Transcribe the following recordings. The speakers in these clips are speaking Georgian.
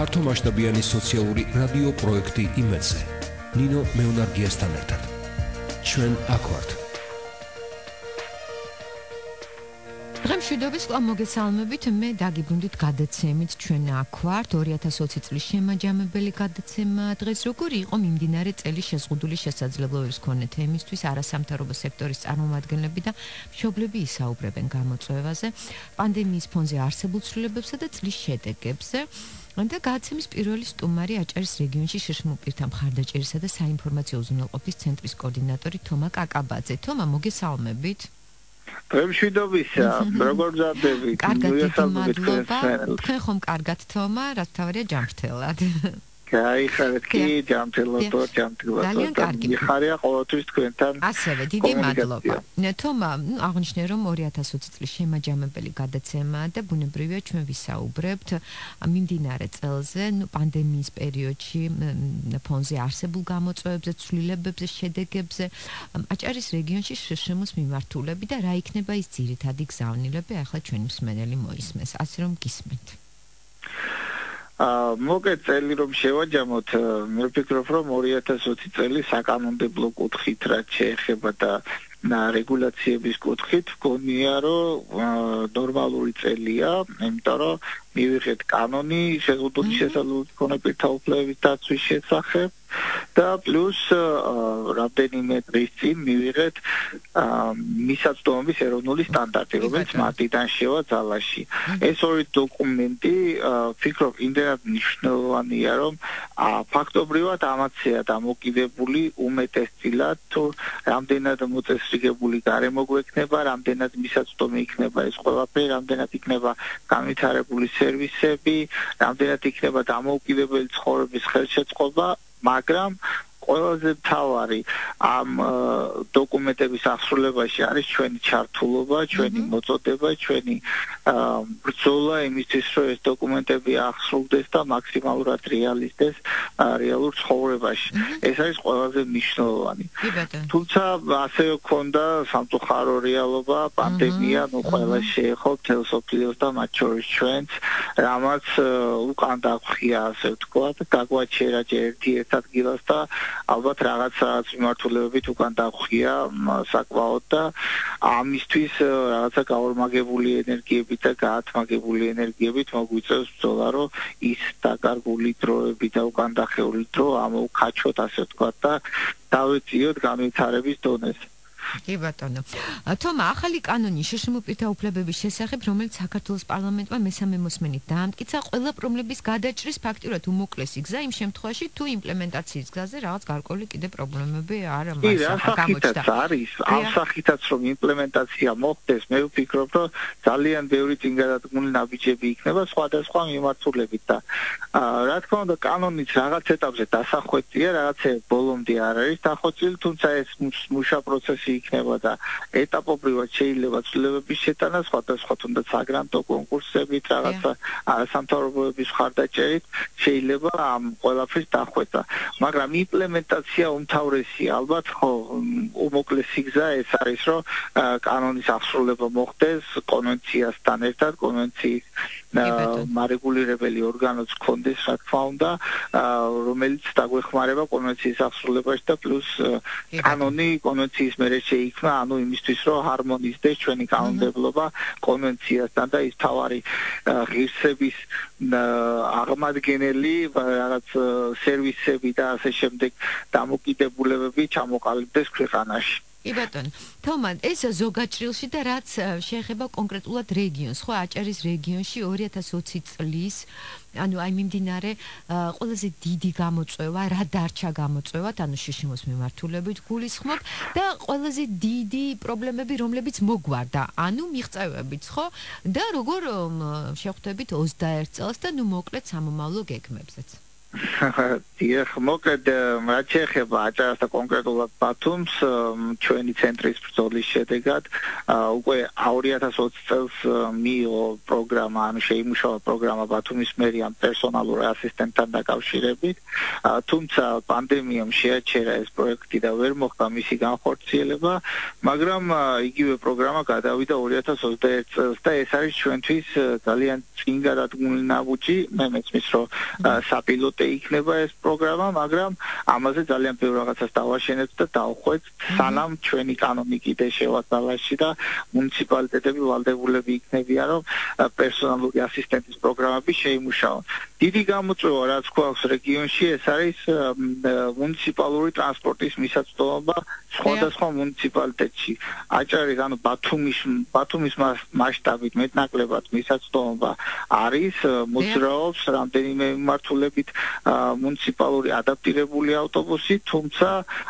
ფართომასშტაბიანი სოციალური რადიო პროექტი იმედზე. ნინო მეუნარგიასთან ერთად. ჩვენ აქ ვართ. მშვიდობის კვლავ მოგესალმებით, მე დაგიბრუნდით გადაცემით ჩვენ აქ ვართ 2020 წლის შემაჯამებელი გადაცემა. დღეს როგორი იყო მიმდინარე წელი შეზღუდული შესაძლებლობების მქონე თემისთვის არასამთავრობო სექტორის წარმომადგენლები და მშობლები ისაუბრებენ გამოწვევაზე, პანდემიის ფონზე არსებულ ცვლილებებსა და წლის შედეგებზე. და გადაცემის პირველი სტუმარი აჭარის რეგიონში შიშმუპირთა მხარდაჭერისა და საინფორმაციო უზრუნველყოფის ცენტრის კოორდინატორი თომა კაკაბაძე. თომა, მოგესალმებით. მშვიდობისა, როგორ გზადებით? მადლობა. თქვენ ხომ კარგად თომა, რაც თავარია ჯანმრთელად. გაიხარეთ კი ჯანმრთელად. ძალიან კარგი. მიხარია ყოველთვის თქვენთან. ასევე დიდი მადლობა. თომა, აღნიშნე რომ 2020 წლის შემაჯამებელი გადაცემაა და ბუნებრივია ჩვენ ვისაუბრებთ მიმდინარე წელზე, პანდემიის პერიოდში ფონზე არსებულ გამოწვევებზე, ცვლილებებზე, შედეგებზე, აჭარის რეგიონში შშმ-ს მიმართულები და რა იქნება ის ძირითადი გზავნილები, ახლა ჩვენი მსმენელი მოისმენს, ასე რომ გისმენთ. მოგეთ წელი რომ შევაჯამოთ, მე ვფიქრობ რომ 2020 წელი საკანონმდებლო კუთხით რაც შეეხება და რეგულაციების კუთხით გონია რომ ნორმალური წელია, იმიტომ რომ მივიღეთ კანონი შეზღუდული შესაძლებლობის მქონე პირთა უფლებების დაცვის შესახებ და პლუს რამდენიმე დღის წინ მივიღეთ მისაწვდომების ეროვნული სტანდარტი, რომელიც მარტიდან შევა ძალაში. ეს ორი დოკუმენტი ვფიქრობ იმდენად მნიშვნელოვანია, რომ ფაქტობრივად ამაცია დამოკიდებული უმეტესწილად თუ რამდენად მოწესრიგებული გარემო გვექნება, რამდენად მისაწვდომი იქნება ეს ყველაფერი, რამდენად იქნება განვითარებული სერვისები, რამდენად იქნება დამოუკიდებელი ცხოვრების ხელშეწყობა, მაგრამ ყველაზე მთავარი ამ დოკუმენტების აღსრულებაში არის ჩვენი ჩართულობა, ჩვენი მოწოდება, ჩვენი ბრძოლა იმისთვის, რომ ეს დოკუმენტები აღსრულდეს და მაქსიმალურად რეალისტდეს რეალურ ცხოვრებაში. ეს არის ყველაზე მნიშვნელოვანი. თუმცა ასევე ქონდა სამწუხარო რეალობა, პანდემია, ყველა შეეხო მთელ სოფლიოს და მათ შორის ჩვენც, რამაც უკან დაგვხია, ასე ვთქვათ, გაგვაჩერა ერთ ადგილას და ალბათ რაღაც მიმართულებებით უკან დახვია საკმაოდ და ამისთვის რაღაცა გაორმაგებული ენერგიებით და გაათმაგებული ენერგიებით მოგვიწევს ბრძოლა, რომ ის დაკარგული დროები და უკან დახეული დრო ამოვქაჩოთ, ასე ვთქვათ და დავეწიოთ განვითარების დონეზე. კი ბატონო. თომა, ახალი კანონი შშმ-პირთა უფლებების შესახებ, რომელიც საქართველოს პარლამენტმა მესამე მოსმენით დაამტკიცა, ყველა პრობლემების გადაჭრის ფაქტურად უმოკლესი გზა იმ შემთხვევაში, თუ იმპლემენტაციის გზაზე რაღაც გარკვეული კიდე პრობლემები არ გამოჩნდა. არის, ამ სახითაც რომ იმპლემენტაცია მოხდეს, მე ვფიქრობ, რომ ძალიან ბევრი წინგადადგმული ნაბიჯები იქნება სხვადასხვა მიმართულებით და რა თქმა უნდა, კანონიც რაღაც ეტაპზე დასახვეწია, რაღაცე ბოლომდე არ არის დახვეწილი, თუმცა ეს მუშა პროცესი იქნება და ეტაპობრივად შეიძლება ცვლილებების შეტანა სხვადასხვა თუნდაც საგრანტო კონკურსებით, რაღაცა არასამთავრობოების მხარდაჭერით შეიძლება ამ ყველაფრის დახვეწა. მაგრამ იმპლემენტაცია უმთავრესია, ალბათ ხო, უმოკლესი გზა ეს არის, რომ კანონის აღსრულება მოხდეს კონვენციასთან ერთად, კონვენციის მარეგულირებელი ორგანოც გქონდეს, რა თქმა უნდა, რომელიც დაგვეხმარება კონვენციის აღსრულებაში და პლუს კანონი კონვენციის მერე შეიქმნა, ანუ იმისთვის, რომ ჰარმონიზდეს ჩვენი კანონმდებლობა კონვენციასთან და ის თავარი ღირსების აღმადგენელი რაღაც სერვისები და ასე შემდეგ დამოკიდებულებები ჩამოყალიბდეს ქვეყანაში. კი ბატონო. თომა, ეს ზოგაჭრილში და რაც შეეხება კონკრეტულად რეგიონს, ხო, აჭარის რეგიონში 2020 წლის, ანუ აი მიმდინარე ყველაზე დიდი გამოწვევა, რა დარჩა გამოწვევად, ანუ შშმ-ს მიმართულებით გულისხმობ და ყველაზე დიდი პრობლემები, რომლებიც მოგვარდა, ანუ მიღწევებიც, ხო? და როგორ შეხვდებით 21 წელს და ნუ მოკლედ სამომავლო გეგმებზეც. დიახ, მოკლედ რაც შეეხება აჭარას და კონკრეტულად ბათუმს, ჩვენი ცენტრის ბრძოლის შედეგად უკვე 2020 წელს მიიღო პროგრამა, ანუ შეიმუშავა პროგრამა ბათუმის მერიამ პერსონალურ ასისტენტთან დაკავშირებით, თუმცა პანდემიამ შეაჩერა ეს პროექტი და ვერ მოხდა მისი განხორციელება, მაგრამ იგივე პროგრამა გადავიდა 2021 წელს და ეს არის ჩვენთვის ძალიან წინ გადადგმული ნაბუჯი, მე მეცმის რომ საპილოტე იქნება ეს პროგრამა, მაგრამ ამაზე ძალიან ბევრ რაღაცას დავაშენებთ და დავხვეწ, სანამ ჩვენი კანონი კიდე შევასწავლაში და მუნიციპალიტეტები ვალდებულები იქნებიან, რომ პერსონალური ასისტენტის პროგრამები შეიმუშაონ. დიდი გამოწვევა რაც გვაქვს რეგიონში, ეს არის მუნიციპალური ტრანსპორტის მისაწვდომობა სხვადასხვა მუნიციპალიტეტში. აჭარის, ანუ ბათუმის მასშტაბით მეტნაკლებად მისაწვდომობა არის, მოძრაობს რამდენიმე მიმართულებით მუნიციპალური ადაპტირებული ავტობუსი, თუმცა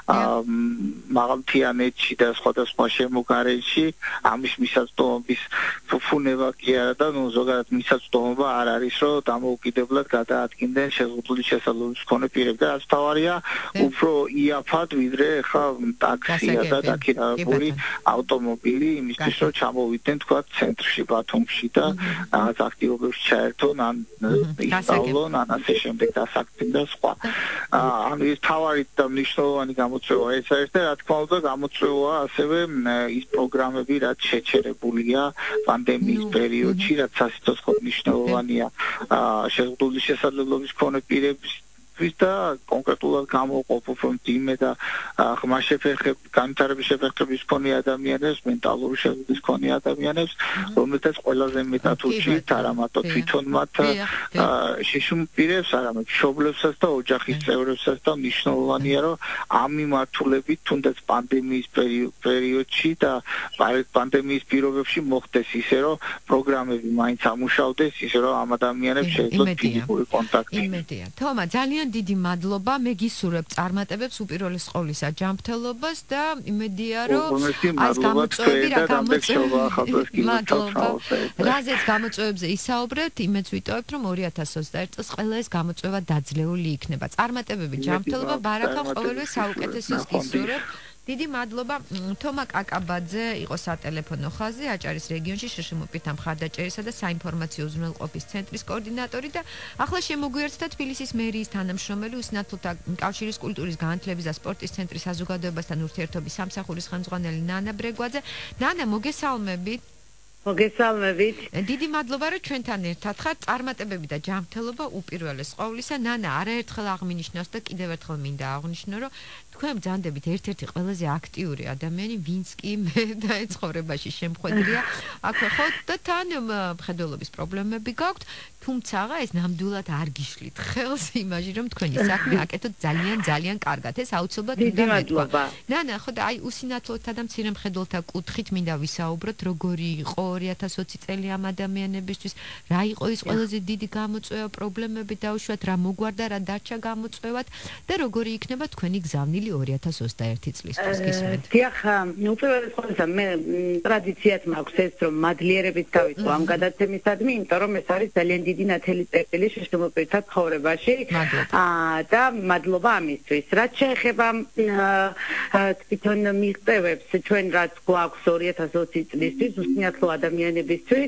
მაღალმთიანეთში და სხვადასხვა შემოგარენში ამის მისაწვდომობის ფუფუნება კი არა და ზოგადად მისაწვდომობა არ არის, რომ დამოუკიდებლად გადაადგიდნენ შეზღუდული შესაძლებლობის მქონე პირები და რაც თავარია, უფრო იაფად ვიდრე ხა ტაქსია და დაქირავებული ავტომობილი იმისთვის, რომ ჩამოვიდნენ თქვა ცენტრში ბათუმში და რაღაც აქტივობებში ჩაერთონ, ან ისწავლონ, ან ასე შემდეგ დასაქმდნენ და სხვა. ანუ ეს თავარი და მნიშვნელოვანი გამოწვევა ეს არის და რა თქმა უნდა გამოწვევა ასევე ის პროგრამები, რაც შეჩერებულია პანდემიის პერიოდში, რაც სასიცოცხლო მნიშვნელოვანია შეზღუდული შესაძლებლობის მქონე პირების და კონკრეტულად გამოვყოფ უფრო მძიმე და განვითარების შეფერხების მქონე ადამიანებს, მენტალური შეღუდის მქონე ადამიანებს, რომელთაც ყველაზე მეტად უჭირთ არა მარტო თვითონ მათ შეშუმპირებს, არამედ მშობლებსაც და ოჯახის წევრებსაც და მნიშვნელოვანია, რომ ამ მიმართულებით თუნდაც პანდემიის პერიოდში და პანდემიის პირობებში მოხდეს ისე, რომ პროგრამები მაინც ამუშავდეს, ისე რომ ამ ადამიანებს შეეძლოთ ფიზიკური კონტაქტი. იმედია. თომა, ძალიან დიდი მადლობა, მე გისურვებ წარმატებებს უპირველეს ყოვლისა ჯანმრთელობას და იმედია რომ ეს გამოწვევები რა რაზეც გამოწვევებზე ისაუბრეთ, იმედს ვიტოვებთ რომ 2021 წელს ყველა ეს გამოწვევა დაძლეული იქნება. წარმატებები, ჯანმრთელობა, ბარაკა, ყოველივე საუკეთესოს გისურვებ. დიდი მადლობა. თომა კაკაბაძე იყო სატელეფონო ხაზი აჭარის რეგიონში შშმპ-თა მხარდაჭერისა და საინფორმაციო უზრუნველყოფის ცენტრის კოორდინატორი და ახლა შემოგვიერთდა თბილისის მერიის თანამშრომელი უსინათლოთა კავშირის კულტურის განათლების და სპორტის ცენტრის საზოგადოებასთან ურთიერთობის სამსახურის ხელმძღვანელი ნანა ბრეგვაძე. ნანა, მოგესალმებით. მოგესალმებით. დიდი მადლობა რომ ჩვენთან ერთად ხართ. წარმატებები და ჯანმრთელობა უპირველეს ყოვლისა. ნანა, არაერთხელ აღმინიშნავს და კიდევ ერთხელ მინდა აღვნიშნო, რომ თქვენ ბრძანდებით ერთ-ერთი ყველაზე აქტიური ადამიანი, ვინც კი მე და ცხოვრებაში შემხედრია. აქვე ხო და თან მხედველობის პრობლემები გაქვთ, თუმცა ეს ნამდვილად არ გიშლით ხელს იმაში, რომ თქვენი საქმე აკეთოთ ძალიან კარგად. ეს აუცილებლად უნდა მეთქვა. ნანა, ხო და აი უსინათლოთა და მცირე მხედველთა კუთხით მინდა ვისაუბროთ, როგორი იყო 2020 წელი ამ ადამიანებისთვის, რა იყო ის ყველაზე დიდი გამოწვევა, პრობლემები დაუშვათ, რა მოგვარდა, რა დარჩა გამოწვევად და როგორი იქნება თქვენი გზავნილი 2021 წლისთვის გისმენთ. დიახ, უპირველეს ყოვლისა მე ტრადიციად მაქვს ეს, რომ მადლიერებით დავიწყო ამ გადაცემისადმი, იმიტომ რომ ეს არის ძალიან დიდი ნათელი წერტილი შშმპ-თა ცხოვრებაში. და მადლობა ამისთვის. რაც შეეხება თვითონ მიღწევებს, ჩვენ რაც გვაქვს 2020 წლისთვის უსინათლო ადამიანებისთვის,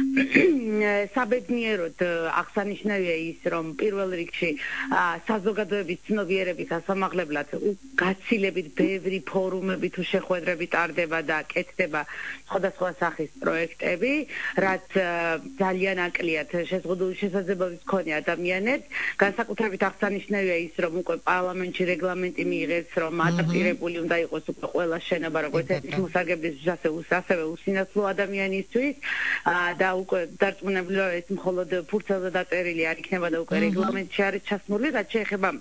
საბედნიეროდ აღსანიშნავია ის, რომ პირველ რიგში საზოგადოების ცნობიერების ასამაღლებლად გაცილებით ბევრი ფორუმები თუ შეხვედრები ტარდება და კეთდება სხვადასხვა სახის პროექტები, რაც ძალიან აკლიათ შეზღუდული შესაძლებლობის მქონე ადამიანებს. განსაკუთრებით აღსანიშნავია ის, რომ უკვე პარლამენტში რეგლამენტი მიიღეს, რომ ადაპტირებული უნდა იყოს უკვე ყველა შენობა, როგორც ეთნის მოსარგებლისთვის, ასევე უსინათლო ადამიანისთვის და უკვე დარწმუნებული რომ ეს მხოლოდ ფურცელზე დაწერილი არ იქნება და უკვე რეგლამენტში არის ჩასმული, რაც შეეხება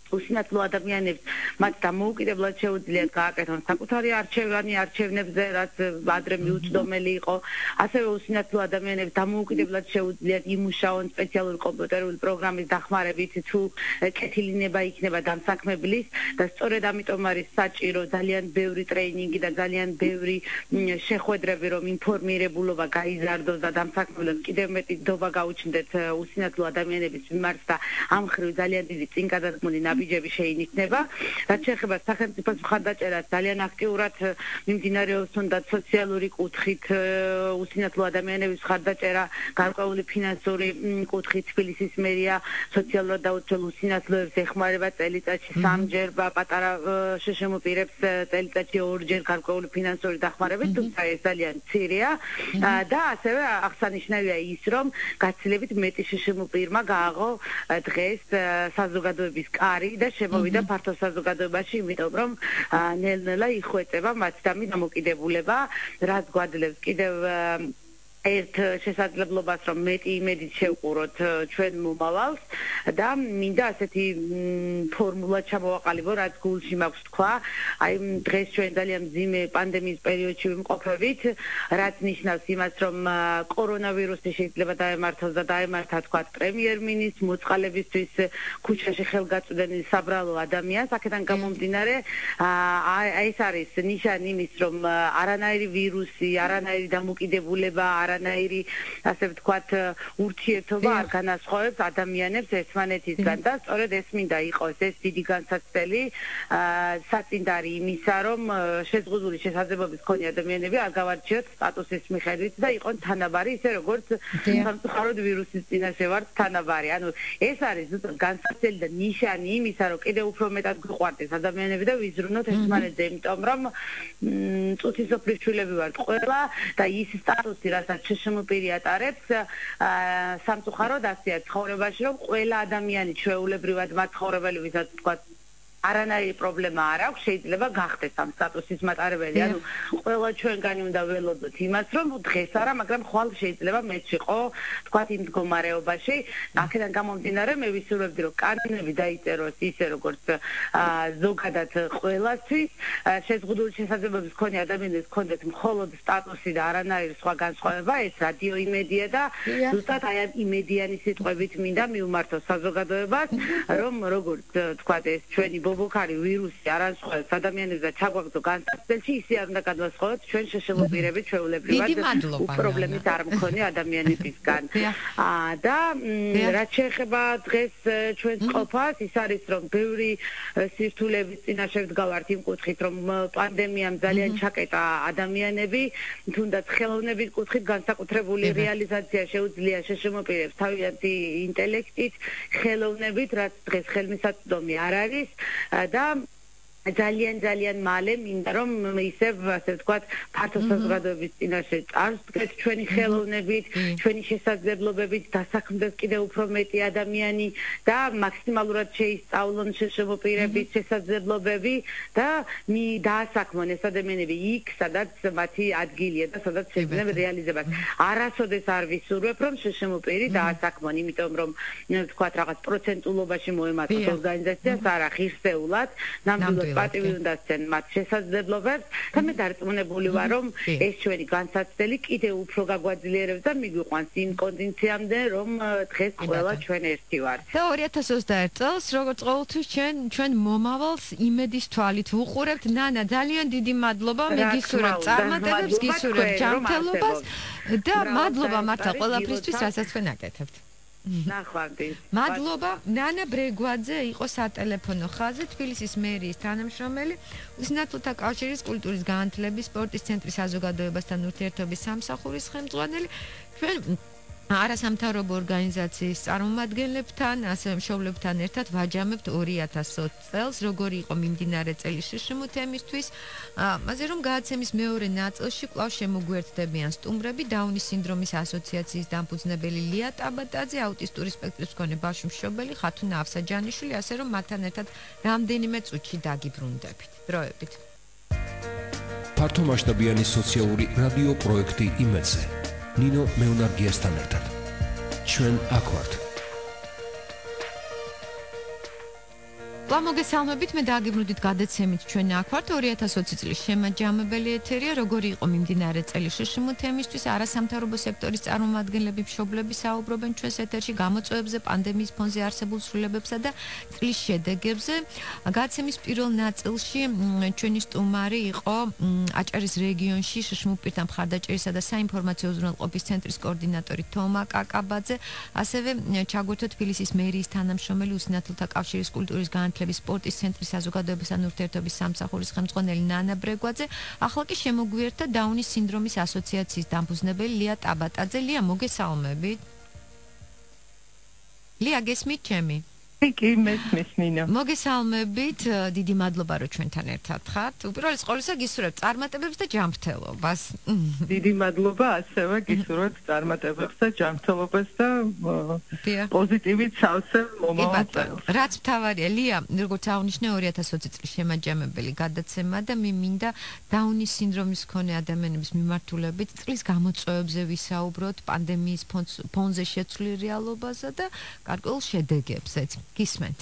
უსინათლო ადამიანებს მათ დამოუკიდებლად შეუძლიათ გააკეთონ საკუთარი არჩევნებზე, რაც ადრე მიუწვდომელი იყო. ასევე უსინათლო ადამიანებს დამოუკიდებლად შეუძლიათ იმუშაონ სპეციალური კომპიუტერული პროგრამის დახმარებით, თუ კეთილინება იქნება დამსაქმებლის და სწორედ ამიტომ არის საჭირო ძალიან ბევრი ტრეინინგი და ძალიან ბევრი შეხვედრები, რომ ინფორმირებულობა გაიზარდოს და დამსაქმებლად კიდევ მეტი დობა გაუჩნდეთ უსინათლო ადამიანების მიმართ და ამ ხრივ ძალიან დიდი წინგადადგმული ნაბიჯები შეინიშნება. რაც შეეხება სახელმწიფოს მხარდაჭერას, ძალიან აქტიურად მიმდინარეობს თუნდაც სოციალური კუთხით უსინათლო ადამიანების მხარდაჭერა, გარკვეული ფინანსური კუთხით თბილისის მერია სოციალურად დაუცველ უსინათლოებს ეხმარება წელიწადში 3-ჯერ, პატარა შშმ პირებს წელიწადში 2-ჯერ გარკვეული ფინანსური დახმარებით, თუმცა ეს ძალიან მცირეა და ასევე აღსანიშნავია ის, რომ გაცილებით მეტი შშმ პირმა გააღო დღეს საზოგადოების კარი და შემოვიდა ფართო საზოგადოებაში, იმიტომ რომ ნელ-ნელა იხვეწება მათდამი დამოკიდებულება, რაც გვაძლევს კიდევ ერთ შესაძლებლობას, რომ მეტი იმედით შევყუროთ ჩვენ მომავალს და მინდა ასეთი ფორმულა ჩამოვაყალიბო, რაც გულში მაქვს თქვა. აი დღეს ჩვენ ძალიან მძიმე პანდემიის პერიოდში ვიმყოფებით, რაც ნიშნავს იმას, რომ კორონავირუსი შეიძლება დაემართოს და დაემართა თქვა პრემიერ-მინისტრს, მოწყალებისთვის ქუჩაში ხელგაწვდენილ საბრალო ადამიანს. აქედან გამომდინარე, ეს არის ნიშანი იმის, რომ არანაირი ვირუსი, არანაირი დამოკიდებულება, არანაირი, ასე ვთქვათ, ურთიერთობა არ განასხვავებს ადამიანებს ერთმანეთისგან და სწორედ ეს მინდა იყოს ეს დიდი განსაცდელი საწინდარი იმისა, რომ შეზღუდული შესაძლებლობის მქონე ადამიანები არ გავარჩიოთ სტატუსის მიხედვით და იყონ თანაბარი, ისე როგორც სამწუხაროდ ვირუსის წინაშე ვართ თანაბარი. ანუ ეს არის ზუსტად განსაცდელი და ნიშანი იმისა, რომ კიდევ უფრო მეტად გვიყვარდეს ადამიანები და ვიზრუნოთ ერთმანეთზე, იმიტომ რომ წუთისოფლის შვილები ვართ ყველა და ის სტატუსი, რასაც შშმ-პირი ატარებს, სამწუხაროდ ასეა ცხოვრებაში, რომ ყველა ადამიანი ჩვეულებრივად მაცხოვრებელი, ვისაც თქვა არანაირი პრობლემა არ აქვს, შეიძლება გახდეს ამ სტატუსის მატარებელი. ანუ ყველა ჩვენგანი უნდა ველოდოთ იმას, რომ დღეს არა, მაგრამ ხვალ შეიძლება მეც ვიყო, თქვათ იმ მდგომარეობაში. აქედან გამომდინარე, მე ვისურვებდი, რომ კანონები დაიწეროს ისე, როგორც ზოგადად ყველასთვის, შეზღუდული შესაძლებლობის მქონე ადამიანებს ჰქონდეთ მხოლოდ სტატუსი და არანაირი სხვა განსხვავება, ეს რადიო იმედია და ზუსტად აი ამ იმედიანი სიტყვებით მინდა მივმართო საზოგადოებას, რომ როგორც თქვათ ეს ჩვენი ბობოქარი ვირუსი არასხავებს ადამიანებს და ჩაგვაგდო განსაცდელში, ისე არ უნდა გადავასხოვოთ ჩვენ შშმ-პირები ჩვეულებრივად პრობლემის არ მქონე ადამიანებისგან. და რაც შეეხება დღეს ჩვენს ყოფას, ის არის, რომ ბევრი სირთულეების წინაშე ვდგავართ იმ კუთხით, რომ პანდემიამ ძალიან ჩაკეტა ადამიანები, თუნდაც ხელოვნების კუთხით განსაკუთრებული რეალიზაცია შეუძლია შშმ-პირებს თავიანთი ინტელექტით, ხელოვნებით, რაც დღეს ხელმისაწვდომი არ არის. და ძალიან მალე მინდა რომ ისევ ასე ვთქვათ ფართო საზოგადოების წინაშე წარსდგეთ ჩვენი ხელოვნებით, ჩვენი შესაძლებლობებით, დასაქმდეს კიდევ უფრო მეტი ადამიანი და მაქსიმალურად შეისწავლონ შშმ-პირების შესაძლებლობები და დაასაქმონ ეს ადამიანები იქ, სადაც მათი ადგილია და სადაც შეიძლება რეალიზებას. არასოდეს არ ვისურვებ, რომ შშმ-პირი დაასაქმონ, იმიტომ რომ ვთქვათ რაღაც პროცენტულობაში მოემართოს ორგანიზაციას, არა ღირსეულად, ნამდვილად პატივი უნდა სცენ მათ შესაძლებლობებს და მე დარწმუნებული ვარ, რომ ეს ჩვენი განსაცდელი კიდევ უფრო გაგვაძლიერებს და მიგვიყვანს იმ კონდიციამდე, რომ დღეს ყველა ჩვენ ერთი ვართ. და 2021 წელს, როგორც ყოველთვის ჩვენ მომავალს იმედის თვალით ვუყურებთ. ნანა, ძალიან დიდი მადლობა, მე გისურვებ წარმატებებს, გისურვებ ჯანმრთელობას და მადლობა მართლა ყველაფრისთვის, რასაც თქვენ აკეთებთ. ნახვამდის. მადლობა. ნანა ბრეგვაძე იყო სატელეფონო ხაზი, თბილისის მერიის თანამშრომელი, უსინათლოთა კავშირის კულტურის განათლების სპორტის ცენტრის საზოგადოებასთან ურთიერთობის სამსახურის ხელმძღვანელი. ჩვენ არასამთავრობო ორგანიზაციის წარმომადგენლებთან, ასევე მშობლებთან ერთად ვაჯამებთ 2020 წელს, როგორი იყო მიმდინარე წელი შშმ თემისთვის, მასე რომ გადაცემის მეორე ნაწილში კვლავ შემოგვერთდებიან სტუმრები, დაუნის სინდრომის ასოციაციის დამფუძნებელი ლია ტაბატაძე, აუტისტური სპექტრის მქონე ბავშვი მშობელი ხათუნა ავსაჯანიშვილი, ასე რომ მათთან ერთად რამდენიმე წუთში დაგიბრუნდებით. დროებით. ფართომასშტაბიანი სოციალური რადიო პროექტი იმედზე. ნინო მეუნარგიასთან ერთად. ჩვენ აქ ვართ. მოგესალმებით, მე დააგებნოდით გადაცემით ჩვენ აქ ვართ 2020 წლის შემაჯამებელი ეთერია, როგორი იყო მიმდინარე წელი შშმ თემისთვის, არასამთავრობო სექტორის წარმომადგენლები, მშობლები საუბრობენ ჩვენს ეთერში გამოწვევებზე, პანდემიის ფონზე არსებულ ცვლილებებსა და წლის შედეგებზე. გადაცემის პირველ ნაწილში ჩვენი სტუმარი იყო აჭარის რეგიონში შშმ პირთა მხარდაჭერისა და საინფორმაციო უზრუნველყოფის ცენტრის კოორდინატორი თომა კაკაბაძე, ასევე ჩაგვერთო თბილისის მერიის თანამშრომელი უსინათლოთა კავშირის კულტურის განათლების სპორტის ცენტრის საზოგადოებასთან ურთიერთობის სამსახურის ხელმძღვანელი ნანა ბრეგვაძე, ახლა კი შემოგვიერთდა დაუნის სინდრომის ასოციაციის დამფუძნებელი ლია ტაბატაძე. ლია, მოგესალმებით. ლია, გესმით ჩემი? კი, მესმის მინა. მოგესალმებით, დიდი მადლობა რომ ჩვენთან ერთად ხართ. უპირველეს ყოვლისა გისურვებთ წარმატებებს და ჯანმრთელობას. დიდი მადლობა, ასევე გისურვებთ წარმატებებს და ჯანმრთელობას და პოზიტივით სავსე მომავალ წელს. რაც მთავარია, ლია, როგორც აღნიშნე 2020 წლის შემაჯამებელი გადაცემა და მე მინდა დაუნის სინდრომის მქონე ადამიანების მიმართულებით წლის გამოწვევებზე ვისაუბროთ, პანდემიის ფონზე შეცვლილ რეალობაზე და გარკვეულ შედეგებზეც. გისმენთ.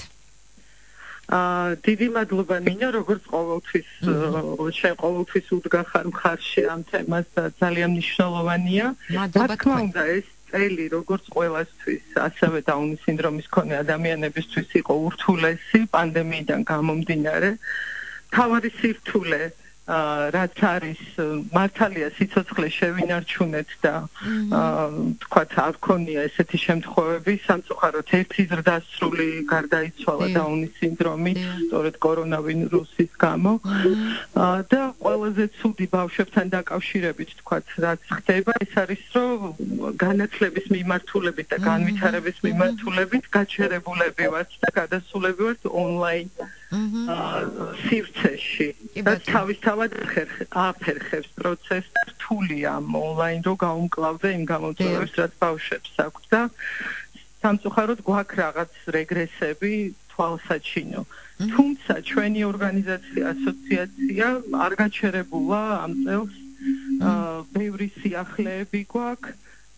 დიდი მადლობა მინა, როგორც ყოველთვის შენ ყოველთვის უდგახარ მხარში ამ თემას და ძალიან მნიშვნელოვანია. მადლობა თქვენ. ეს წელი როგორც ყველასთვის, ასევე დაუნის სინდრომის მქონე ადამიანებისთვის იყო ურთულესი პანდემიიდან გამომდინარე. თავარი სირთულე რაც არის მართალია სიცოცხლე შევინარჩუნეთ და თქვათ არ ქონია ესეთი შემთხვევები სამწუხაროდ ერთი ზრდასრული გარდაიცვალა დაუნის სინდრომით სწორედ კორონავირუსის გამო და ყველაზე ცუდი ბავშვებთან დაკავშირებით თქვათ რაც ხდება ეს არის რომ განათლების მიმართულებით და განვითარების მიმართულებით გაჩერებულები ვართ და გადასულები ვართ ონლაინ სივრცეში და თავისთავად აფერხებს პროცესს რთულია ონლაინ რო გაუმკლავდა იმ გამოწვევებს რაც ბავშვებს აქვს და სამწუხაროდ გვაქვს რაღაც რეგრესები თვალსაჩინო თუმცა ჩვენი ორგანიზაცია ასოციაცია არ გაჩერებულა ამ წელს ბევრი სიახლეები გვაქვს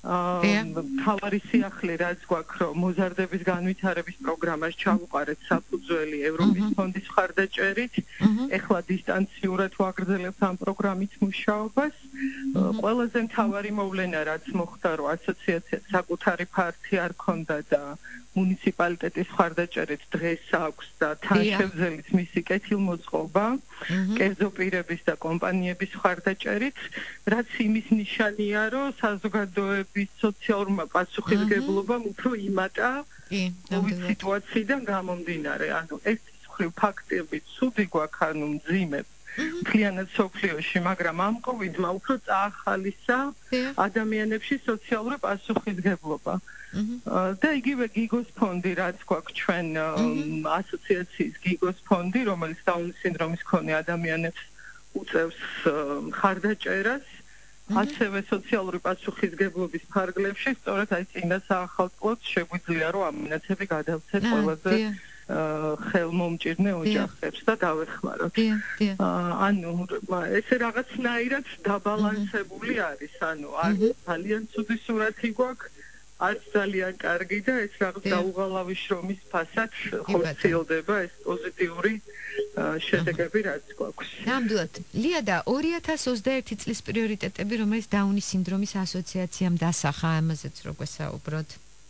თავარი სიახლე რაც გვაქვს რომ მოზარდების განვითარების პროგრამას ჩავუყარეთ საფუძველი ევროპის ფონდის მხარდაჭერით ეხლა დისტანციურად ვაგრძელებთ ამ პროგრამით მუშაობას ყველაზე მთავარი მოვლენა რაც მოხდა რომ ასოციაცია საკუთარი ფართი არ ქონდა და მუნიციპალიტეტის მხარდაჭერით დღეს აქვს და თანშემძელით მისი კეთილმოწყობა კერძო პირების და კომპანიების მხარდაჭერით რაც იმის ნიშანია რომ საზოგადოების სოციალურმა პასუხისმგებლობამ უფრო იმატა COVID სიტუაციიდან გამომდინარე ანუ ეს მხრივ ფაქტები ცუდი გვაქვს ანუ მძიმედ მთლიანად სოფლიოში მაგრამ ამ COVID-მა უფრო წაახალისა ადამიანებში სოციალური პასუხისმგებლობა და იგივე გიგოს ფონდი რაც გვაქვს ჩვენ ასოციაციის გიგოს ფონდი რომელიც დაუნის სინდრომის მქონე ადამიანებს უწევს მხარდაჭერას ასევე სოციალური პასუხისმგებლობის ფარგლებში სწორედ აი წინა საახალწლოდ შეგვიძლია რომ ამენაცები გადავცეთ ყველაზე ხელმომჭირნე ოჯახებს და დავეხმაროთ. ანუ ესე რაღაცნაირად დაბალანსებული არის, ანუ არ ძალიან ცუდი სურათი გვაქვს, არც ძალიან კარგი და ეს რაღაც დაუღალავი შრომის ფასად ხორციელდება ეს პოზიტიური შედეგები რაც გვაქვს. ნამდვილად. ლია და 2021 წლის პრიორიტეტები რომელიც დაუნის სინდრომის ასოციაციამ დასახა ამაზეც რო გვესაუბროთ.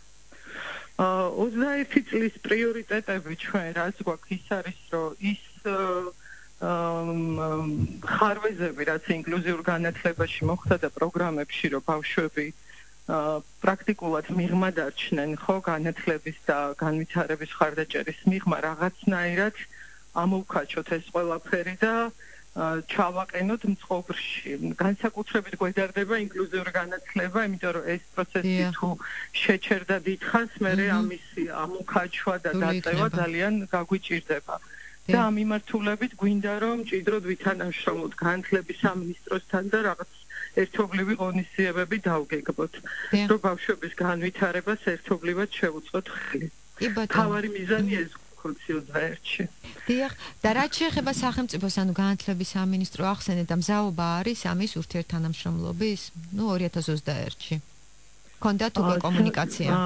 21 წლის პრიორიტეტები ჩვენ რაც გვაქვს ის არის რომ ის ხარვეზები რაც ინკლუზიურ განათლებაში მოხდა და პროგრამებში რომ ბავშვები პრაქტიკულად მიღმა დარჩნენ ხო განათლების და განვითარების მხარდაჭერის მიღმა რაღაცნაირად ამოვქაჩოთ ეს ყველაფერი და ჩავაყენოთ მწყობრში. განსაკუთრებით გვედარდება ინკლუზიური განათლება, იმიტომ რომ ეს პროცესი თუ შეჩერდა დიდხანს, მერე ამისი ამოქაჩვა და დაწევა ძალიან გაგვიჭირდება. და ამ მიმართულებით გვინდა რომ მჭიდროდ ვითანამშრომლოთ განათლების სამინისტროსთან და რაღაც ერთობლივი ღონისძიებები დავგეგმოთ, რომ ბავშვების განვითარებას ერთობლივად შევუწყოთ ხელი. თავარი მიზანია ეს კონსილზაერჩი. დიახ, და რაც შეეხება სახელმწიფოს ანუ განათლების სამინისტრო ახსენეთ და მზაობა არის ამის ურთიერთთანამშრომლობის, 2021-ში. კონდათ უკვე კომუნიკაცია.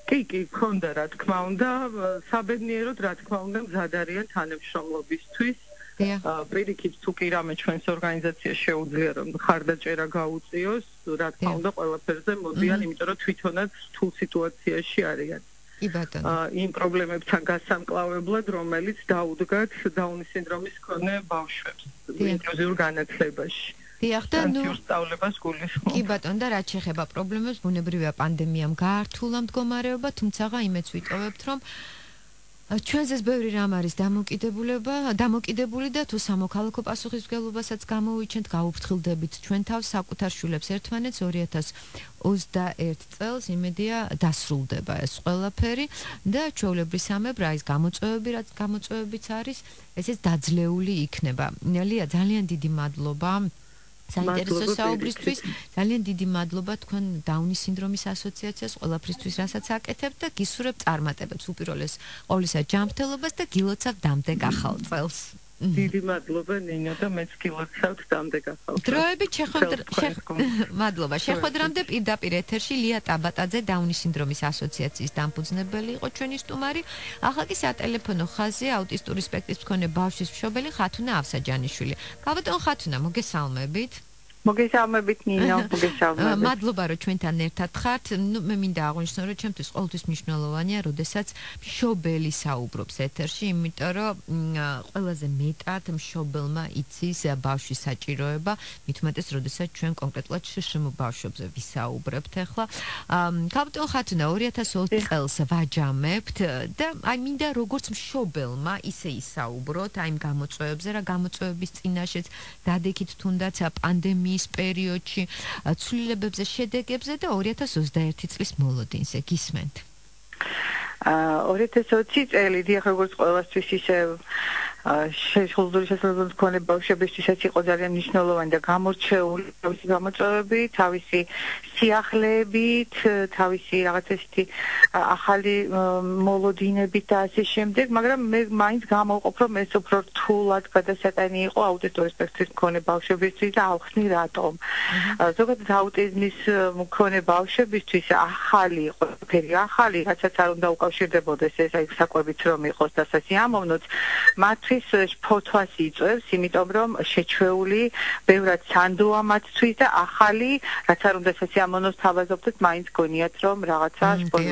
კი, მქონდა რა თქმა უნდა, საბედნიეროდ რა თქმა უნდა მზად არიან თანამშრომლობისთვის. პირიქით თუ კი რამე ჩვენს ორგანიზაციას შეუძლია რომ ხარდაჭერა გაუწიოს, რა თქმა უნდა ყველაფერზე მოდიან, იმიტომ რომ თვითონაც რთულ სიტუაციაში არიან. კი ბატონო. იმ პრობლემებთან გასამკლავებლად, რომელიც დაუდგათ დაუნის სინდრომის მქონე ბავშვებს ინკლუზიურ განათლებაში. დიახ, და ნუ სწავლებას გულისხმობ. კი ბატონო, და რაც შეეხება პრობლემებს, ბუნებრივია პანდემიამ გაართულა მდგომარეობა, თუმცა იმეც ვიტოვებთ, რომ ჩვენზეც ბევრი რამ არის დამოკიდებული და თუ სამოქალაქო პასუხისმგებლობასაც გამოვიჩენთ, გაუფრთხილდებით ჩვენ თავს საკუთარ შვილებს ერთმანეთს 2021 წელს იმედია დასრულდება ეს ყველაფერი და ჩვეულებრისამებრ ის გამოწვევები, რაც გამოწვევებიც არის, ესეც დაძლეული იქნება. ლია, ძალიან დიდი მადლობა საინტერესო საუბრისთვის. ძალიან დიდი მადლობა თქვენ დაუნის სინდრომის ასოციაციას ყველაფრისთვის, რასაც აკეთებთ და გისურვებთ წარმატებებს უპირველეს ყოვლისა ჯანმრთელობას და გილოცავთ დამდეგ ახალ წელს. დიდი მადლობა ნინო და მეც გილოცავთ დამდეგ ახალ წელს. დროებით მადლობა. შეხვედრამდე პირდაპირ ეთერში ლია ტაბატაძე დაუნის სინდრომის ასოციაციის დამფუძნებელი იყო ჩვენი სტუმარი. ახლა კი სატელეფონო ხაზია აუტისტური სპექტრის მქონე ბავშვის მშობელი ხათუნა ავსაჯანიშვილი. გაბატონ ხათუნა, მოგესალმებით. მოგესალმებით ნინო, მოგესალმებით. მადლობა რომ ჩვენთან ერთად ხართ. მე მინდა აღვნიშნო რომ ჩემთვის ყოველთვის მნიშვნელოვანია, როდესაც მშობელი საუბრობს ეთერში, იმიტომ რომ ყველაზე მეტად მშობელმა იცის ბავშვის საჭიროება, მით უმეტეს როდესაც ჩვენ კონკრეტულად შშმ ბავშვებზე ვისაუბრებთ ახლა. გაბატონ ხათუნა 2020 წელს ვაჯამებთ და მინდა როგორც მშობელმა ისე ისაუბროთ იმ გამოწვევებზე, რა გამოწვევების წინაშეც დადექით თუნდაც პანდემიის პერიოდში, ცვლილებებზე, შედეგებზე და 2021 წლის მოლოდინზე გისმენთ. 2020 წელი დიახ, როგორც ყველასთვის ისე შეშუlduri შესაძლებლობის მქონე ბავშვებისთვისაც იყო ძალიან მნიშვნელოვანი და გამორჩეული თავისი გამოწვევები, თავისი სიახლეებით, თავისი რაღაც ესეთი ახალი მოლოდინებით და ასე შემდეგ, მაგრამ მე მაინც გამოვყოფ, რომ ეს უფრო რთულად გადასატანი იყო აუტისტური სპექტრის მქონე ბავშვებისთვის და ავხსნი რატომ. ზოგადად აუტიზმის მქონე ბავშვებისთვის ახალი იყო, ახალი, რასაც არ უნდა უკავშირდებოდეს ეს აი საკვებიც რომ იყოს და სასიამოვნოც, მათთვის ფოთვას იწევს, იმიტომ რომ შეჩვეული, ბევრად სანდოა მათთვის და ახალი, რაც არ უნდა სასიამოვნოს თავაზობდეთ, მაინც გონიათ რომ რაღაცა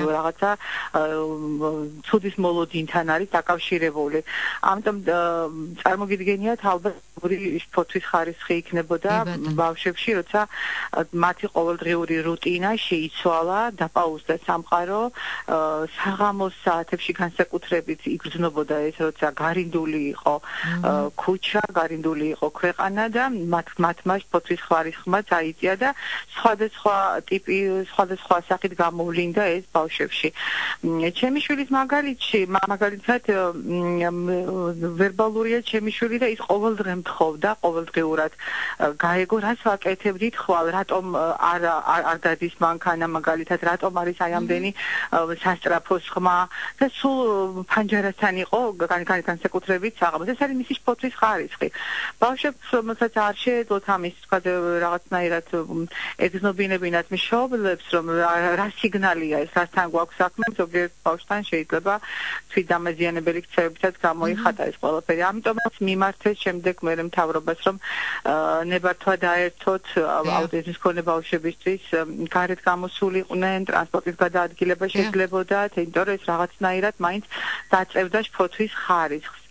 ცუდის მოლოდინთან არის დაკავშირებული. ამიტომ წარმოგიდგენიათ ალბათ ფოთვის ხარისხი იქნებოდა ბავშვებში, როცა მათი ყოველდღიური რუტინა შეიცვალა, დაპაუზდა სამყარო, საღამოს საათებში განსაკუთრებით იგრძნობოდა ეს, როცა გარინდული იყო ქუჩა, გარინდული იყო ქვეყანა და მათმა ფოთვის ხარისხმა წაიწია და სხვადასხვა სახით გამოვლინდა ეს ბავშვებში. ჩემი შვილის მაგალითად ვერბალურია ჩემი შვილი და ის ყოველდღე თხოვდა ყოველდღიურად გაეგო რას ვაკეთებდით ხვალ რატომ არ დადის მანქანა მაგალითად რატომ არის აი ამდენი სასტრაფო ხმა და სულ ფანჯარასთან იყო განსაკუთრებით საღამოს ეს არის მისი ფოთვის ხარისხი ბავშვებს რომელსაც არ შეეძლოთ ამის თქვა რაღაცნაირად ეგზნობინებინათ მშობლებს რომ რა სიგნალია ეს რასთან გვაქვს საქმე ზოგიერთ ბავშვთან შეიძლება თვითდამაზიანებელი ქცევებითაც გამოიხატა ეს ყველაფერი ამიტომაც მიმართეს შემდეგ მე მთავრობას რომ ნებართვა დაერთოთ აუტიზმის მქონე ბავშვებისთვის გარეთ გამოსულიყვნენ ტრანსპორტის გადაადგილება შეძლებოდა იმიტომ რომ ეს რაღაცნაირად მაინც დაწევდა ფოთვის ხარისხს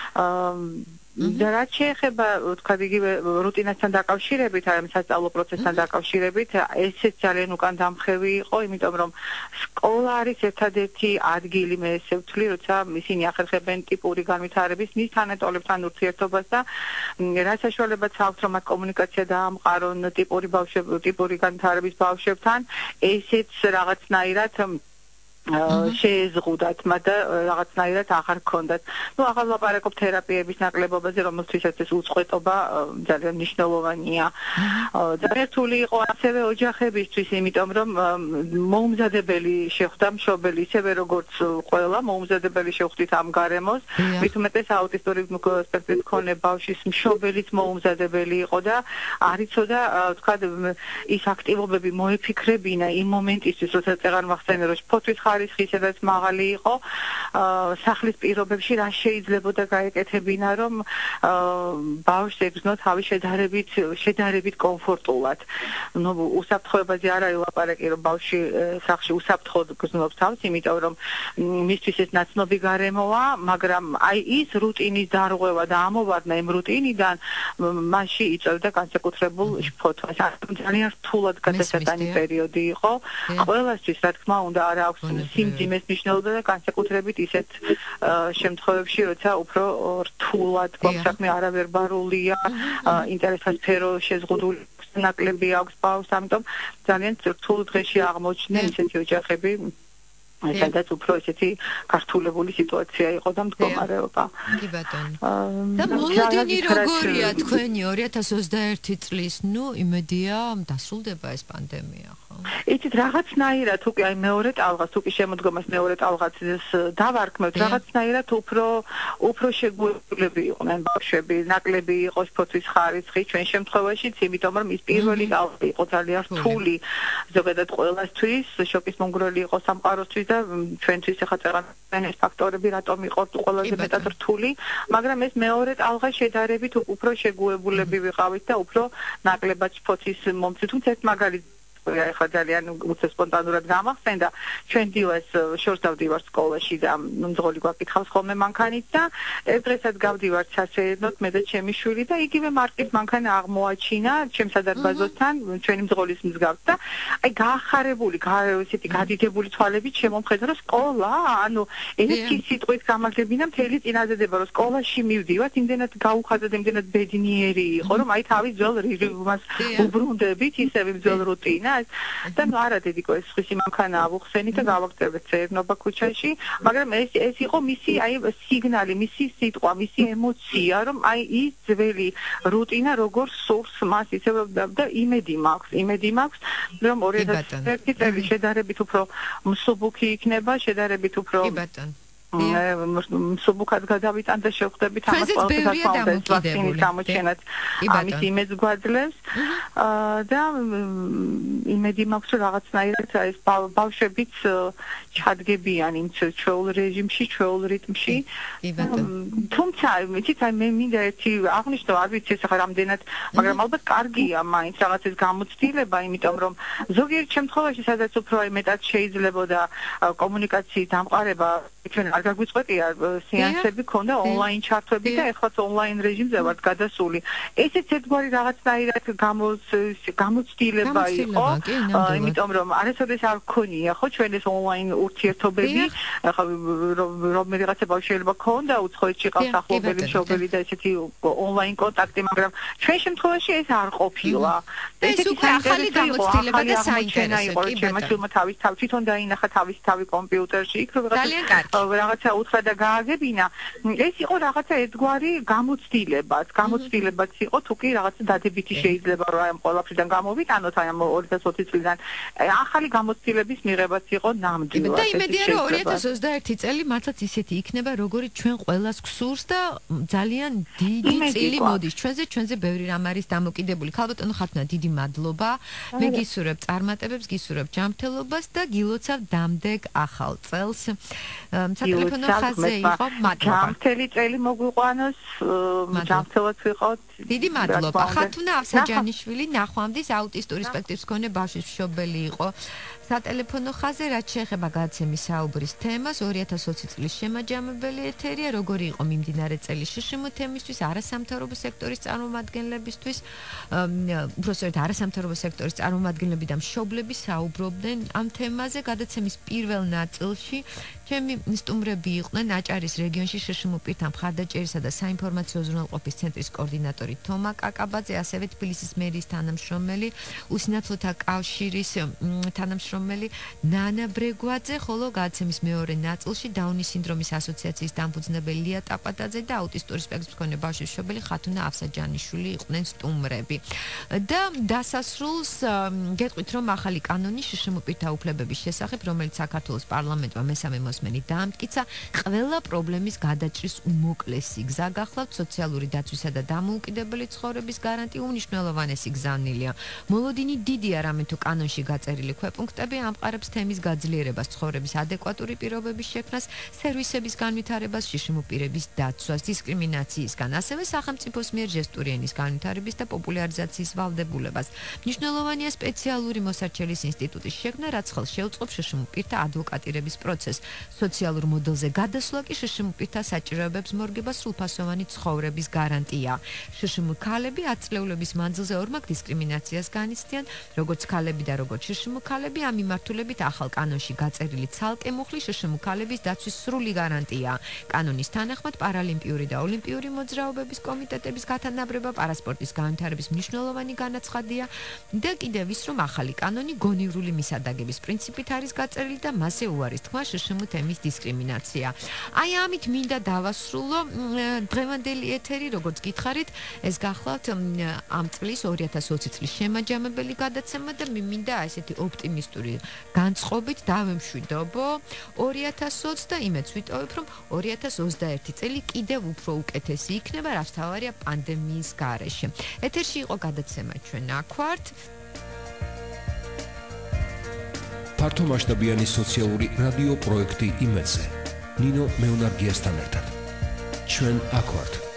და რაც შეეხება თქვა იგივე რუტინასთან დაკავშირებით, აი სასწავლო პროცესთან დაკავშირებით, ესეც ძალიან უკან დამხევი იყო, იმიტომ რომ სკოლა არის ერთადერთი ადგილი, მე ესე ვთვლი, როცა ისინი ახერხებენ ტიპური განვითარების მის თანატოლებთან ურთიერთობას და რა საშუალებაც აქვს, რომ მათ კომუნიკაცია დაამყარონ ტიპური განვითარების ბავშვებთან, ესეც რაღაცნაირად შეეზღუდათ მათ და რაღაცნაირად აღარ ქონდათ. ნუ ახლა ვლაპარაკობ თერაპიების ნაკლებობაზე, რომელთვისაც ეს უწყვეტობა ძალიან მნიშვნელოვანია. ძალიან რთული იყო ასევე ოჯახებისთვის, იმიტომ რომ მოუმზადებელი შეხვდა მშობელი, ისევე როგორც ყველა მოუმზადებელი შეხვდით ამ გარემოს, მით უმეტეს აუტისტური სპექტრის მქონე ბავშვის მშობელიც მოუმზადებელი იყო და არ იცოდა, თქვა ის აქტივობები მოეფიქრებინა იმ მომენტისთვის, როცა წეღარ მახსენე, რომ ფოთვის ხარისხი სადაც მაღალი იყო სახლის პირობებში რა შეიძლებოდა გაეკეთებინა რომ ბავშვს ეგზნო თავი შედარებით კომფორტულად ნუ უსაფრთხოებაზე არ აილაპარაკი რომ ბავშვი სახლში უსაფრთხოდ გრძნობს თავს იმიტომ რომ მისთვის ეს ნაცნობი გარემოა მაგრამ აი ის რუტინის დარღვევა და ამოვარდნა იმ რუტინიდან მასში იწევდა განსაკუთრებულ ფოთვას ძალიან რთულად გადასატანი პერიოდი იყო ყველასთვის რა თქმა უნდა არ აქვს სიმძიმეს მნიშვნელობა და განსაკუთრებით ისეთ შემთხვევებში როცა უფრო რთულად გვაქვს საქმე არავერბალურია ინტერესთა სფერო შეზღუდული ნაკლები აქვს ბავშვს ამიტომ ძალიან რთულ დღეში აღმოჩნდნენ ესეთი ოჯახები სადაც უფრო ესეთი გართულებული სიტუაცია იყო და მდგომარეობა. კი ბატონო. და მოლოდინი როგორია თქვენი 2021 წლის, ნუ იმედია დასრულდება ეს პანდემია, ხო? იცით რაღაცნაირად უკვე აი მეორე ტალღას, უკვე შემოდგომას მეორე ტალღას დავარქმევთ, რაღაცნაირად უფრო შეგუებულები იყვნენ ბავშვები, ნაკლები იყო ფოთვის ხარისხი ჩვენ შემთხვევაშიც, იმიტომ რომ ის პირველი ტალღა იყო ძალიან რთული ზოგადად ყველასთვის, შოკის მომგვრელი იყო სამყაროსთვის და ჩვენთვის ახლა წერან ეს ფაქტორები რატომ იყო ყველაზე მეტად რთული, მაგრამ ეს მეორე ტალღა შედარებით უფრო შეგუებულები ვიყავით და უფრო ნაკლებად ფოთის მომცი, თუმცა ეს მაგალითად ახლა ძალიან სპონტანურად გამახსენდა ჩვენ დილას შორს დავდივარ სკოლაში და მძღოლი გვაკითხავს ხოლმე მანქანით და ეს დღესაც გავდივარ სასეირნოდ მე და ჩემი შვილი და იგივე მარკის მანქანა აღმოაჩინა ჩემს სადარბაზოსთან ჩვენი მძღოლის მსგავს და აი გაახარებული ესეთი გადიდებული თვალებით შემომხედა რომ სკოლა ანუ ერთი სიტყვით გამაგრებინა მთელი წინაზედება რომ სკოლაში მივდივართ იმდენად გაუხაზად იმდენად ბედნიერი იყო რომ აი თავის ძველ რიგებას უბრუნდებით ისევ ძველ რუტინა და ნუ არა დედიკო ეს ხისი მანქანა ავუხსენით და გავაკეთებთ ცერნობა ქუჩაში მაგრამ ეს იყო მისი აი სიგნალი მისი სიტყვა მისი ემოცია რომ აი ის ძველი რუტინა როგორ სურს მას ისევ და იმედი მაქვს რომ 2021 წელი შედარებით უფრო მსუბუქი იქნება შედარებით უფრო კი ბატონო მსუბუქად გადავიტან და შევხვდებით ამას ყველაფერს ვაქცინის გამოჩენად ამის იმედს გვაძლევს და იმედი მაქვს რომ რაღაცნაირად ეს ბავშვებიც ჩადგებიან იმ ჩვეულ რეჟიმში, ჩვეულ რიტმში თუმცა იცით აი მე მინდა ერთი აღნიშნო არ ვიცი ეს ახლა რამდენად მაგრამ ალბათ კარგია მაინც რაღაცის გამოცდილება იმიტომ რომ ზოგიერთ შემთხვევაში სადაც უფრო აი მეტად შეიძლებოდა კომუნიკაციის დამყარება ჩვენ არ გაგვიწყვეტია სეანსები ქონდა ონლაინ ჩართვები და ეხლაც ონლაინ რეჟიმზე ვართ გადასული. ესეც ერთგვარი რაღაცნაირად გამოცდილება იყო, იმიტომ რომ არასოდეს არ გქონია ხო ჩვენ ეს ონლაინ ურთიერთობები, ახლა რომ რაღაცებავ შეიძლება ქონდა უცხოეთში ყავს ახლობელი მშობელი და ესეთი ონლაინ კონტაქტი, მაგრამ ჩვენ შემთხვევაში ეს არ ყოფილა. ეს უკვე ახალი გამოცდილება და საინტერესო კი ბატონო. თვითონ დაინახა თავი კომპიუტერში, იქ რომ რაღაცა უთხრა და გააგებინა ეს იყო რაღაცა ერთგვარი გამოცდილებაც იყო თუ კი რაღაცა დადებითი შეიძლება რომ ამ ყველაფრიდან გამოვიტანოთ აი ამ 2020 წლიდან ახალი გამოცდილების მიღებაც იყო ნამდვილად და იმედია რომ 2021 წელი მართლაც ისეთი იქნება როგორიც ჩვენ ყველას გსურს და ძალიან დიდი წილი მოდის ჩვენზე ბევრი რამ არის დამოკიდებული ქალბატონო ხართ დიდი მადლობა მე გისურვებ წარმატებებს გისურვებ ჯანმრთელობას და გილოცავ დამდეგ ახალ წელს სატელეფონო ხაზზე იყო მადლობა. ჯანმრთელი წელი მოგვიყვანოს, ჯანმრთელად ვიყოთ. დიდი მადლობა. ხათუნა ავსაჯანიშვილი ნახვამდის აუტისტური სპექტრის მქონე ბავშვის მშობელი იყო. სატელეფონო ხაზზე რაც შეეხება გადაცემის საუბრის თემას 2020 წლის შემაჯამებელი ეთერია როგორი იყო მიმდინარე წელი შშმ თემისთვის არასამთავრობო სექტორის წარმომადგენლებისთვის უბრალოდ არასამთავრობო სექტორის წარმომადგენლები და მშობლები საუბრობდნენ ამ თემაზე გადაცემის პირველ ნაწილში ჩემი სტუმრები იყვნენ აჭარის რეგიონში შშმ პირთა მხარდაჭერისა და საინფორმაციო უზრუნველყოფის ცენტრის კოორდინატორი თომა კაკაბაძე ასევე თბილისის მერიის თანამშრომელი უსინათლოთა კავშირის თანამშრომელი ნანა ბრეგვაძე, ხოლო გადაცემის მეორე ნაწილში დაუნის სინდრომის ასოციაციის დამფუძნებელი ლია ტაპატაძე და აუტისტური სპექტრის მქონე ბავშვის მშობელი ხათუნა ავსაჯანიშვილი იყვნენ სტუმრები. და დასასრულს გეტყვით, რომ ახალი კანონი შშმ პირთა უფლებების შესახებ, რომელიც საქართველოს პარლამენტმა მესამე მოსმენით დაამტკიცა, ყველა პრობლემის გადაჭრის უმოკლესი გზა გახლავთ სოციალური დაცვისა და დამოუკიდებელი ცხოვრების გარანტია უმნიშვნელოვანესი გზავნილია. მოლოდინი დიდია, რამე თუ კანონში გაწერილი ქვეპუნქტები ამყარებს თემის გაძლიერებას, ცხოვრების ადეკვატური პირობების შექმნას, სერვისების განვითარებას, შიშიმ პირების დაცვას, დისკრიმინაციისგან, ასევე სახელმწიფოს მიერ ჟესტური ენის განვითარების და პოპულარიზაციის ვალდებულებას. მნიშვნელოვანია სპეციალური მოსარჩელის ინსტიტუტის შექმნა, რაც ხელს შეუწყობს შიშიმ პირთა ადვოკატირების პროცესს. სოციალურ მოდელზე გადასვლა კი შიშიმ პირთა საჭიროებებს მორგება სრულფასოვანი ცხოვრების გარანტია. შიშიმ ქალები 10 წლეულების მანძილზე ორმაგ დისკრიმინაციას განიცდიან, როგორც ქალები და როგორც შიშიმ ქალები, ამ მიმართულებით ახალ კანონში გაწერილი ცალკე მუხლი შიშიმ ქალების დაცვის სრული გარანტია. კანონის თანახმად პარალიმპიური და ოლიმპიური მოძრაობების კომიტეტების გათანაბრება პარასპორტის განვითარების მნიშვნელოვანი განაცხადია და კიდევ ის, რომ ახალი კანონი გონივრული მისადაგების პრინციპით არის გაწერილი და მასზე უარის თქმა შშმ თემის დისკრიმინაცია. აი ამით მინდა დავასრულო დღევანდელი ეთერი, როგორც გითხარით, ეს გახლავთ ამ წლის 2020 წლის შემაჯამებელი გადაცემა და მინდა ესეთი ოპტიმისტური განწყობით დავემშვიდობო 2020 და იმედს ვიტოვებ, რომ 2021 წელი კიდევ უფრო უკეთესი იქნება, რაც თავარია პანდემიის გარეშე. ეთერში იყო გადაცემა ჩვენ აქ ვართ. ფართო მასშტაბიანი სოციალური რადიო პროექტი იმედზე. ნინო მეუნარგიასთან ერთად. ჩვენ აქ ვართ.